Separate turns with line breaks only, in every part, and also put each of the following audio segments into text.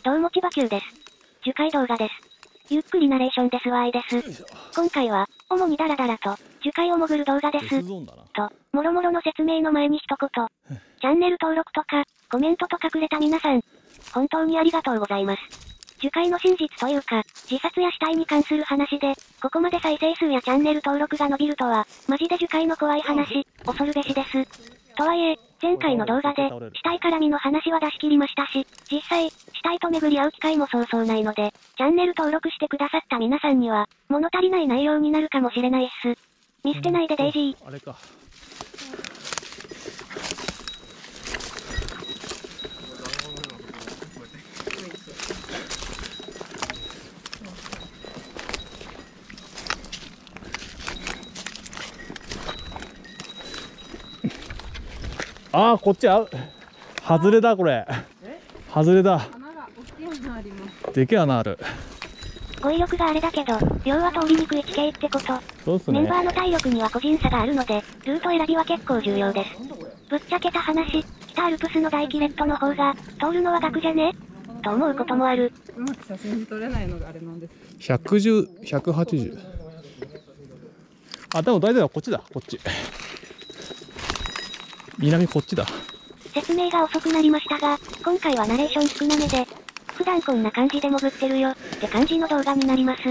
どうも千葉急です。樹海動画です。ゆっくりナレーションですわいです。今回は、主にダラダラと、樹海を潜る動画です。と、もろもろの説明の前に一言。チャンネル登録とか、コメントとかくれた皆さん、本当にありがとうございます。樹海の真実というか、自殺や死体に関する話で、ここまで再生数やチャンネル登録が伸びるとは、マジで樹海の怖い話、恐るべしです。とはいえ、前回の動画で、死体絡みの話は出し切りましたし、実際、死体と巡り合う機会もそうそうないので、チャンネル登録してくださった皆さんには、物足りない内容になるかもしれないっす。見捨てないでデイジー。
あれか。ああ、こっち外れだこれ。外れだ。でけえ穴ある。
語彙力があれだけど、要は通りにくい地形ってこと。
そうっすね。
メンバーの体力には個人差があるので、ルート選びは結構重要です。ぶっちゃけた話、北アルプスの大キレットの方が、通るのは楽じゃねと思うこともある。
うまく写真撮れないのがあれなんです。
110、180。あ、でも大体はこっちだ、こっち。南こっちだ。
説明が遅くなりましたが、今回はナレーション少なめで、普段こんな感じで潜ってるよって感じの動画になります。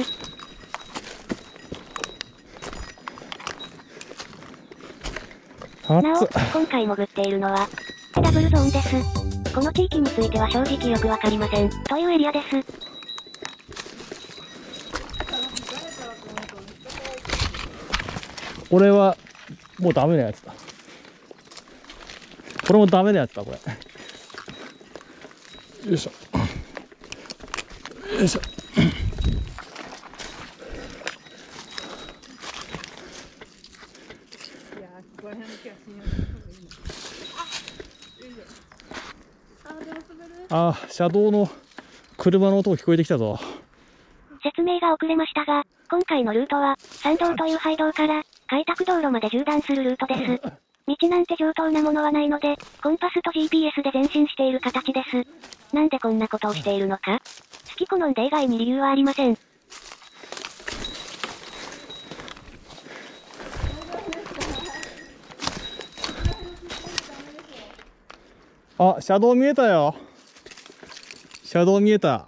なお、今回潜っているのは、ダブルゾーンです。この地域については正直よくわかりません、というエリアです。
これは、もうダメなやつだ。これもダメなやつだ、これ。よいしょ。よいしょ。あ、車道の車の音が聞こえてきたぞ。
説明が遅れましたが、今回のルートは、山道という廃道から、開拓道路まで縦断するルートです。道なんて上等なものはないので、コンパスと GPS で前進している形です。なんでこんなことをしているのか、好き好んで以外に理由はありません。
あ、車道見えたよ。車道見えた。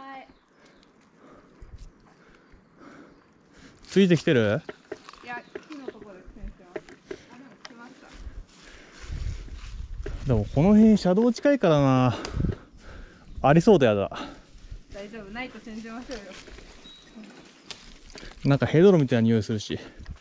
ついてきてる？
いや、木のところで苦戦してます。あ、でも来ました。
でもこの辺車道近いからな。ありそうでやだ。
大丈夫、ないと信じましょうよ。
なんかヘドロみたいな匂いするし。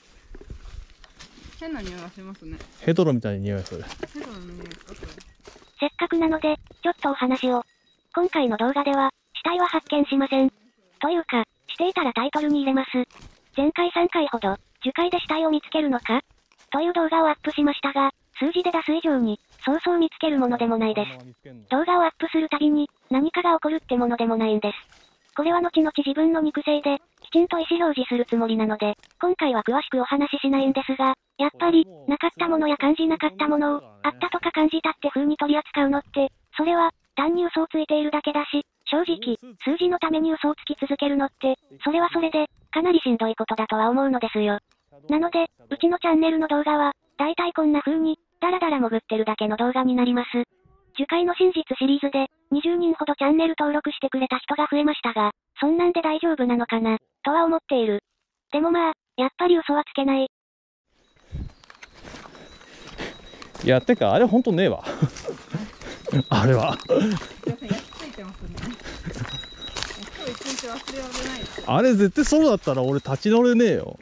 変な匂いはしますね。
ヘドロみたいな匂いする。
ヘドロの匂いですか？
せっかくなので、ちょっとお話を。今回の動画では、死体は発見しません。というか、していたらタイトルに入れます。前回3回ほど、樹海で死体を見つけるのかという動画をアップしましたが、数字で出す以上に、そうそう見つけるものでもないです。動画をアップするたびに、何かが起こるってものでもないんです。これは後々自分の肉声で、きちんと意思表示するつもりなので、今回は詳しくお話ししないんですが、やっぱり、なかったものや感じなかったものを、あったとか感じたって風に取り扱うのって、それは、単に嘘をついているだけだし、正直、数字のために嘘をつき続けるのって、それはそれで、かなりしんどいことだとは思うのですよ。なので、うちのチャンネルの動画は、だいたいこんな風に、ダラダラ潜ってるだけの動画になります。樹海の真実シリーズで、20人ほどチャンネル登録してくれた人が増えましたが、そんなんで大丈夫なのかな、とは思っている。でもまあ、やっぱり嘘はつけない。
いや、てか、あれほんとねえわ。あれは。
焼きついてますね。今日一日忘れられないです。
あれ絶対ソロだったら俺立ち直れねえよ。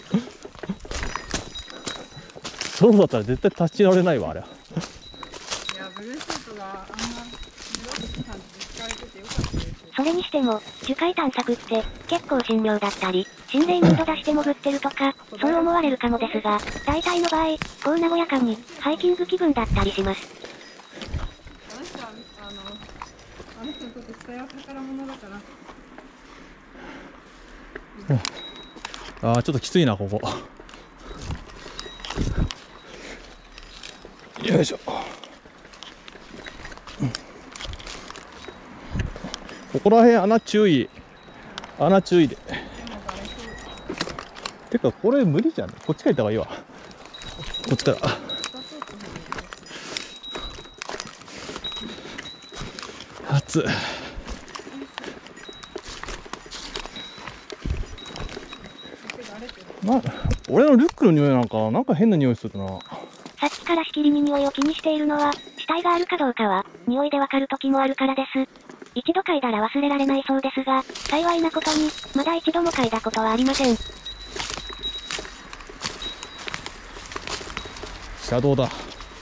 ソロだったら絶対立ち直れないわ、あれ。
いや、ブルーシートがあんな色々感じで使われててよかったです。
それにしても、樹海探索って、結構神妙だったり、心霊ムード出して潜ってるとか、そう思われるかもですが、大体の場合、こう和やかに、ハイキング気分だったりします。
あの人は、あの人にとって死体は宝物だから。
ああ、ちょっときついな、ここ。よいしょ。 ここら辺穴注意。穴注意で。てかこれ無理じゃん。こっちから行った方がいいわ。こっちから。熱っ。俺のリュックの匂いなんか変な匂いするな。
さっきからしきりに匂いを気にしているのは、死体があるかどうかは、匂いでわかる時もあるからです。一度嗅いだら忘れられないそうですが、幸いなことに、まだ一度も嗅いだことはありません。
車道だ。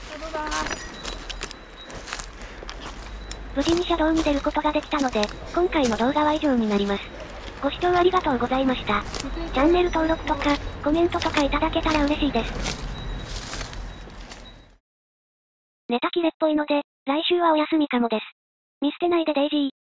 無事に車道に出ることができたので、今回の動画は以上になります。ご視聴ありがとうございました。チャンネル登録とか、コメントとかいただけたら嬉しいです。ネタ切れっぽいので、来週はお休みかもです。見捨てないでデイジー。